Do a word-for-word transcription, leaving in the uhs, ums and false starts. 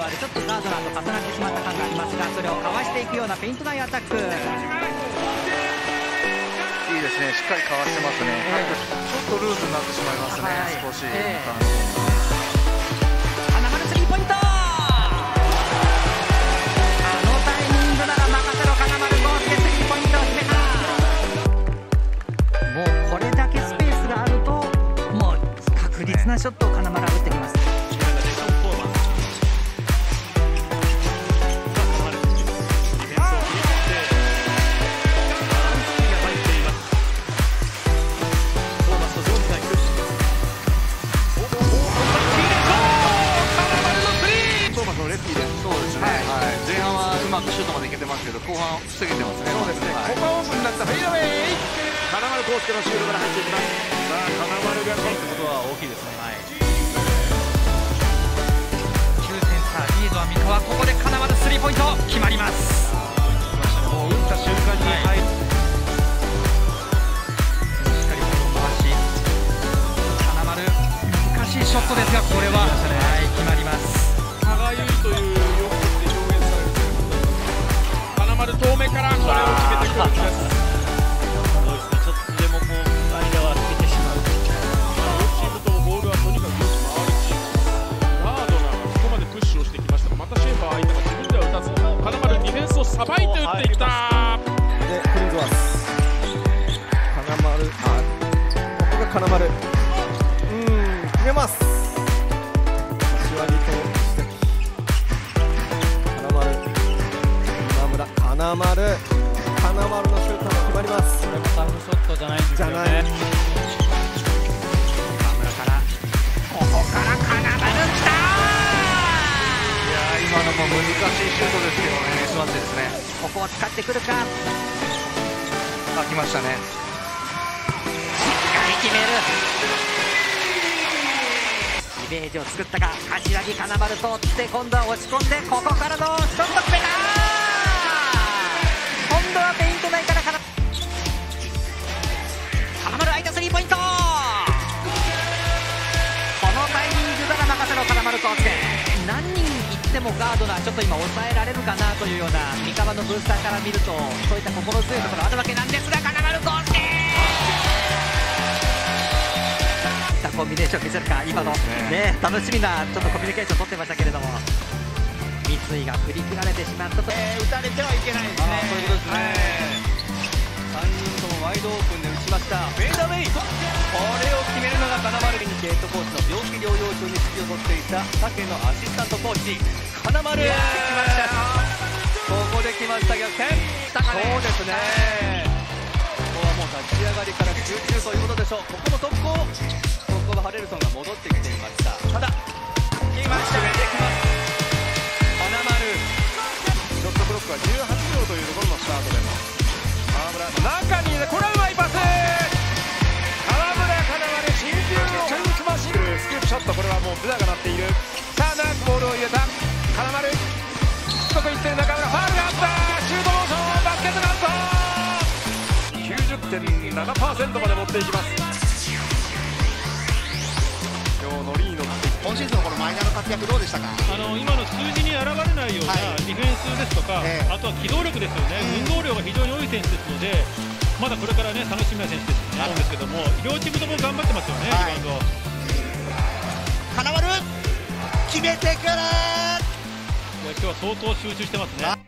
ルちょっとガードナーと重なってしまった感がありますが、それをかわしていくようなペイント内アタック。いいですね、しっかりかわしてますね。えー、ちょっとルーズになってしまいますね、はい、少し、えー、 金丸スリーポイント。あのタイミングなら任せろ金丸ゴールでスリーポイントを決めた。もうこれだけスペースがあるともう確実なショットを金丸は打ってきます。 シュートまでいけてますけど、後半防げてますね。 そうですね。ここはオープンになったフェイドウェイ。金丸康介のシュートから入っていきます。さあ、金丸が取ることは大きいですね。はい。 きゅうてん差リードは三河。ここで金丸スリーポイント決まります。 もう打った瞬間に入る。 しっかりボールを回し、金丸難しいショットですが、これははい決まります。 歯がゆいという遠目からこれを決めてくるんです。ちょっとでもこう間はつけてしまう。両チームともボールはとにかくよく回るチーム。ガードナーがここまでプッシュをしてきましたが、またシェーファー相手が自分では打たず、金丸ディフェンスをさばいて打ってきた。でクリンズワース。金丸、あ、ここが金丸。うん、決めます。柏木と金丸、金丸のシュートが決まります。これもタフショットじゃないんですよね。金村からここから金丸きた。 いや今のも難しいシュートですけどね、座ってですね。 ここを使ってくるか。 あ、来ましたね。 しっかり決める。イメージを作ったか。柏木金丸通って今度は押し込んで、ここからのショット決めた。今度はペイント内から金丸空いたスリーポイント。このタイミングから任せろ金丸康介。何人いってもガードナーちょっと今抑えられるかなというような三河のブースターから見ると、そういった心強いところあるわけなんですが、金丸康介コンビネーション見せるか。今のね、楽しみなちょっとコミュニケーション取ってましたけれども、三井が振り切られてしまったと、えー、打たれてはいけないですね。 そういうことですね、はい、さんにんともワイドオープンで打ちました。フェイダーウェイ、これを決めるのが金丸。ヘッドコーチの病気療養中に指揮を執っていた竹のアシスタントコーチ金丸。来ました。ここで来ました、逆転。そうですね、ここはもう立ち上がりから集中ということでしょう。ここも速攻、ここはハレルソンが戻ってきていました。ただ来ました、決めてきます。ショットクロックはじゅうはちびょうというところのスタートです。河村中に、これはうまいパス。河村金丸新球のチャイニーズマシンスクープショット、これはもうブザーが鳴っている。さあ長くボールを入れた金丸、しつこくいってる中村、ファウルがあった。シュートモーション、バスケットカウント きゅうじゅってんななパーセント まで持っていきます。今日のリーノ、 今シーズンのこのマイナーの活躍どうでしたか。 あの今の数字に現れないようなディフェンスですとか、はい、あとは機動力ですよね、運動量が非常に多い選手ですので、まだこれからね楽しみな選手ですと思うんですけども、両チームとも頑張ってますよね、 はい、 リバウンド。 金丸決めてくる。 今日は相当集中してますね。